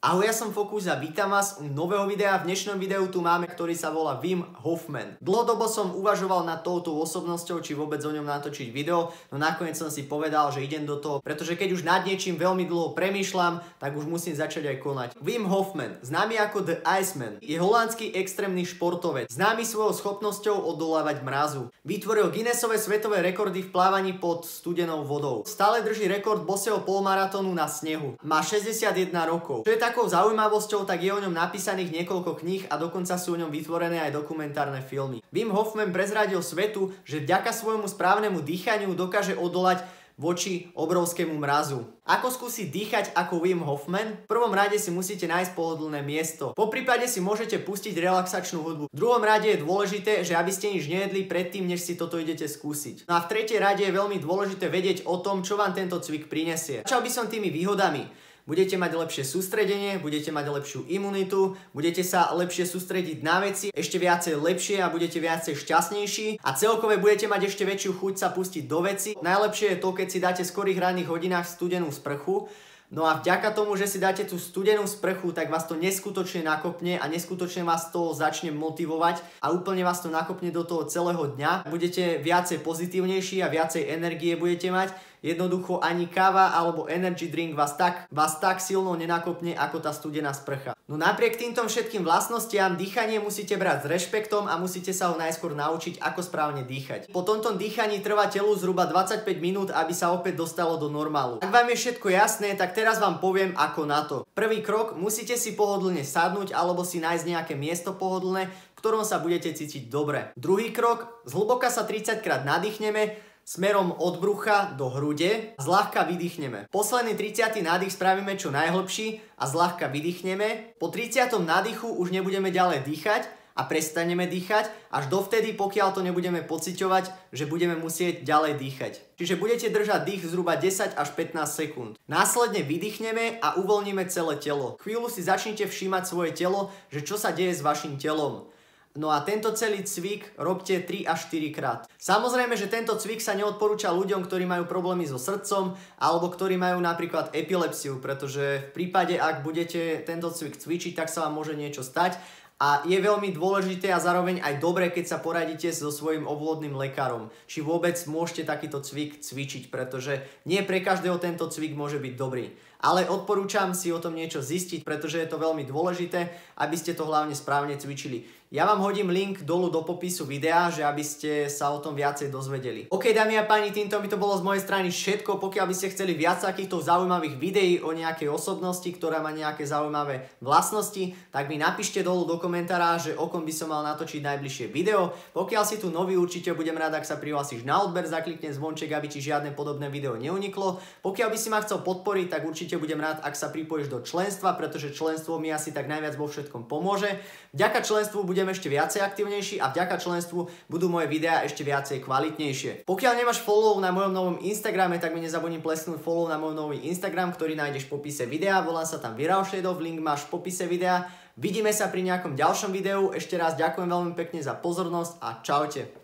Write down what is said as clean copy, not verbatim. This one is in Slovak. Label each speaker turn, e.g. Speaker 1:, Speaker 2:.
Speaker 1: Ahoj, ja som Fokus a vítam vás u nového videa. V dnešnom videu tu máme, ktorý sa volá Wim Hofman. Dlhodobo som uvažoval nad touto osobnosťou, či vôbec o ňom natočiť video, no nakoniec som si povedal, že idem do toho, pretože keď už nad niečím veľmi dlho premýšľam, tak už musím začať aj konať. Wim Hofman, známy ako The Iceman, je holandský extrémny športovec, známy svojou schopnosťou odolávať mrazu. Vytvoril Guinnessové svetové rekordy v plávaní pod studenou vodou. Stále drží rekord bosého polmaratónu na snehu. Má 61 rokov. Čo je takou zaujímavosťou, tak je o ňom napísaných niekoľko kníh a dokonca sú o ňom vytvorené aj dokumentárne filmy. Wim Hofman prezradil svetu, že vďaka svojmu správnemu dýchaniu dokáže odolať voči obrovskému mrazu. Ako skúsiť dýchať ako Wim Hofman? V prvom rade si musíte nájsť pohodlné miesto. Po prípade si môžete pustiť relaxačnú hudbu. V druhom rade je dôležité, že aby ste nič nejedli predtým, než si toto idete skúsiť. No a v tretej rade je veľmi dôležité vedieť o tom, čo vám tento cvik prinesie. Začal by som tými výhodami. Budete mať lepšie sústredenie, budete mať lepšiu imunitu, budete sa lepšie sústrediť na veci, ešte viacej lepšie a budete viacej šťastnejší a celkové budete mať ešte väčšiu chuť sa pustiť do veci. Najlepšie je to, keď si dáte v skorých ranných hodinách studenú sprchu. No a vďaka tomu, že si dáte tú studenú sprchu, tak vás to neskutočne nakopne a neskutočne vás to začne motivovať a úplne vás to nakopne do toho celého dňa. Budete viacej pozitívnejší a viacej energie budete mať. Jednoducho ani káva alebo energy drink vás tak silno nenakopne ako tá studená sprcha. No napriek týmto všetkým vlastnostiam dýchanie musíte brať s rešpektom a musíte sa ho najskôr naučiť, ako správne dýchať. Po tomto dýchaní trvá telu zhruba 25 minút, aby sa opäť dostalo do normálu. Ak vám je všetko jasné, tak teraz vám poviem ako na to. Prvý krok, musíte si pohodlne sadnúť alebo si nájsť nejaké miesto pohodlné, v ktorom sa budete cítiť dobre. Druhý krok, zhlboka sa 30 krát nadýchneme, smerom od brucha do hrude, zľahka vydýchneme. Posledný 30. nádych spravíme čo najhlbší a zľahka vydýchneme. Po 30. nádychu už nebudeme ďalej dýchať a prestaneme dýchať až dovtedy, pokiaľ to nebudeme pociťovať, že budeme musieť ďalej dýchať. Čiže budete držať dých zhruba 10 až 15 sekúnd. Následne vydýchneme a uvoľníme celé telo. Chvíľu si začnite všímať svoje telo, že čo sa deje s vašim telom. No a tento celý cvik robte 3 až 4 krát. Samozrejme, že tento cvik sa neodporúča ľuďom, ktorí majú problémy so srdcom alebo ktorí majú napríklad epilepsiu, pretože v prípade, ak budete tento cvik cvičiť, tak sa vám môže niečo stať. A je veľmi dôležité a zároveň aj dobré, keď sa poradíte so svojím obvodným lekárom, či vôbec môžete takýto cvik cvičiť, pretože nie pre každého tento cvik môže byť dobrý. Ale odporúčam si o tom niečo zistiť, pretože je to veľmi dôležité, aby ste to hlavne správne cvičili. Ja vám hodím link dolu do popisu videa, že aby ste sa o tom viacej dozvedeli. OK, dámy a páni, týmto by to bolo z mojej strany všetko. Pokiaľ by ste chceli viac takýchto zaujímavých videí o nejakej osobnosti, ktorá má nejaké zaujímavé vlastnosti, tak mi napíšte dolu do komentára, že o kom by som mal natočiť najbližšie video. Pokiaľ si tu nový, určite budem rád, ak sa prihlásiš na odber, zaklikne zvonček, aby ti žiadne podobné video neuniklo. Pokiaľ by si ma chcel podporiť, tak určite budem rád, ak sa pripojíš do členstva, pretože členstvo mi asi tak najviac vo všetkom pomôže. Vďaka členstvu budem ešte viacej aktívnejší a vďaka členstvu budú moje videá ešte viacej kvalitnejšie. Pokiaľ nemáš follow na mojom novom Instagrame, tak mi nezabudni plesknúť follow na môj nový Instagram, ktorý nájdeš v popise videa. Volám sa tam Viral Shadov, link máš v popise videa. Vidíme sa pri nejakom ďalšom videu. Ešte raz ďakujem veľmi pekne za pozornosť a čaute.